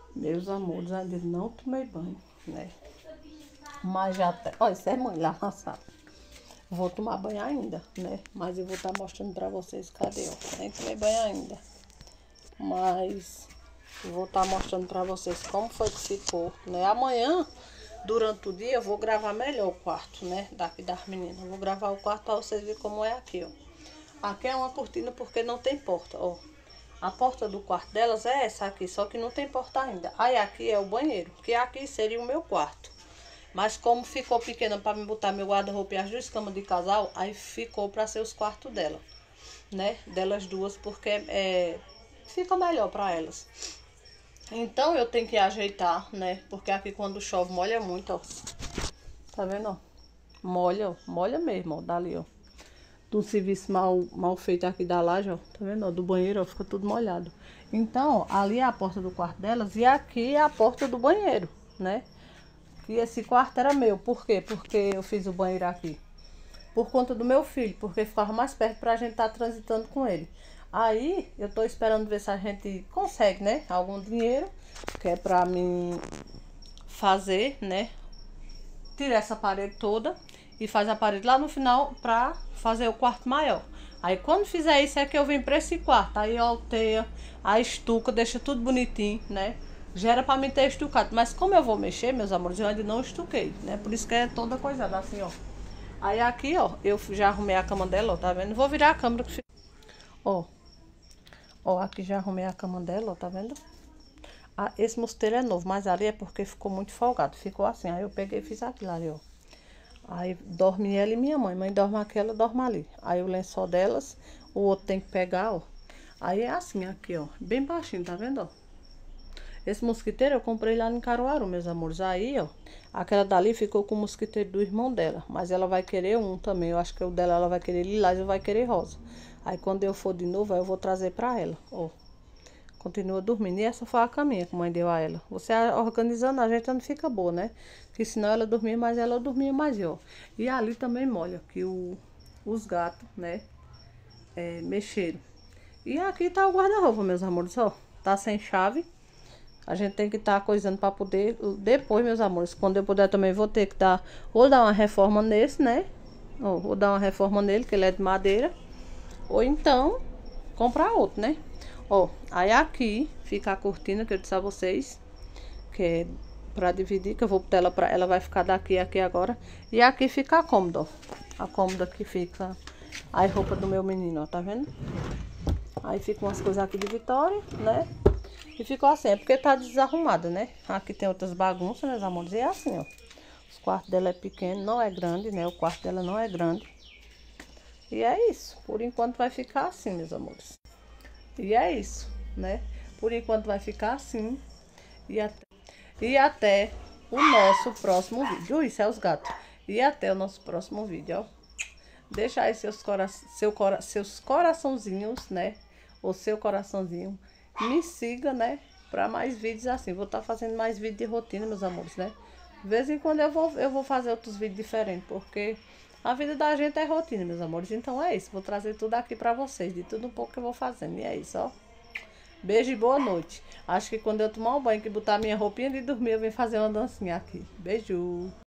Meus amores, ainda não tomei banho, né? Mas já até... Olha, isso é mãe lá na sala. Vou tomar banho ainda, né? Mas eu vou estar mostrando pra vocês. Cadê, ó? Nem tomei banho ainda. Mas eu vou estar mostrando pra vocês como foi que ficou, né? Amanhã, durante o dia, eu vou gravar melhor o quarto, né? Daqui das meninas. Eu vou gravar o quarto pra vocês verem como é aqui, ó. Aqui é uma cortina porque não tem porta, ó. A porta do quarto delas é essa aqui, só que não tem porta ainda. Aí aqui é o banheiro, que aqui seria o meu quarto. Mas como ficou pequena para me botar meu guarda-roupa e as duas camas de casal, aí ficou para ser os quartos dela, né? Delas duas, porque fica melhor para elas. Então eu tenho que ajeitar, né? Porque aqui quando chove molha muito, ó. Tá vendo, ó? Molha, ó. Molha mesmo, ó. Dali, ó. Do serviço mal feito aqui da laje, ó. Tá vendo, ó? Do banheiro, ó. Fica tudo molhado. Então, ó, ali é a porta do quarto delas e aqui é a porta do banheiro, né? E esse quarto era meu. Por quê? Porque eu fiz o banheiro aqui. Por conta do meu filho, porque ficava mais perto pra gente estar transitando com ele. Aí, eu tô esperando ver se a gente consegue, né? Algum dinheiro, que é pra mim fazer, né? Tirar essa parede toda e faz a parede lá no final pra fazer o quarto maior. Aí, quando fizer isso, é que eu venho pra esse quarto. Aí, eu alteia, a estuca, deixa tudo bonitinho, né? Já era pra mim ter estucado. Mas como eu vou mexer, meus amores, eu ainda não estuquei, né? Por isso que é toda coisada assim, ó. Aí aqui, ó, eu já arrumei a cama dela, ó, tá vendo? Vou virar a câmera que fica... Ó. Ó, aqui já arrumei a cama dela, ó, tá vendo? Ah, esse mosteiro é novo, mas ali é porque ficou muito folgado. Ficou assim, aí eu peguei e fiz aquilo ali, ó. Aí dorme ela e minha mãe. Mãe dorme aqui, ela dorme ali. Aí o lençol delas, o outro tem que pegar, ó. Aí é assim, aqui, ó. Bem baixinho, tá vendo, ó? Esse mosquiteiro eu comprei lá em Caruaru, meus amores. Aí, ó, aquela dali ficou com o mosquiteiro do irmão dela. Mas ela vai querer um também. Eu acho que o dela ela vai querer lilás e eu vai querer rosa. Aí quando eu for de novo, aí eu vou trazer pra ela, ó. Continua dormindo. E essa foi a caminha que a mãe deu a ela. Você organizando, ajeitando, fica boa, né? Porque senão ela dormia mais, ela dormia mais, ó. E ali também molha, que os gatos, né, mexeram. E aqui tá o guarda-roupa, meus amores, ó. Tá sem chave. A gente tem que estar coisando para poder... Depois, meus amores, quando eu puder também vou ter que dar... Ou dar uma reforma nesse, né? Ó, vou dar uma reforma nele, que ele é de madeira. Ou então, comprar outro, né? Ó, aí aqui fica a cortina que eu disse a vocês. Que é para dividir, que eu vou botar ela pra... Ela vai ficar daqui a aqui agora. E aqui fica a cômoda, ó. A cômoda que fica a roupa do meu menino, ó. Tá vendo? Aí ficam umas coisas aqui de Vitória, né? E ficou assim, é porque tá desarrumada, né? Aqui tem outras bagunças, meus amores. E é assim, ó. Os quartos dela é pequeno, não é grande, né? O quarto dela não é grande. E é isso. Por enquanto vai ficar assim, meus amores. E é isso, né? Por enquanto vai ficar assim. E até o nosso próximo vídeo. Isso é os gatos. E até o nosso próximo vídeo, ó. Deixa aí seus coraçãozinhos, né? Ou seu coraçãozinho. Me siga, né? Pra mais vídeos assim. Vou estar fazendo mais vídeos de rotina, meus amores, né? De vez em quando eu vou fazer outros vídeos diferentes. Porque a vida da gente é rotina, meus amores. Então é isso. Vou trazer tudo aqui pra vocês. De tudo um pouco que eu vou fazendo. E é isso, ó. Beijo e boa noite. Acho que quando eu tomar um banho e botar minha roupinha de dormir, eu venho fazer uma dancinha aqui. Beijo.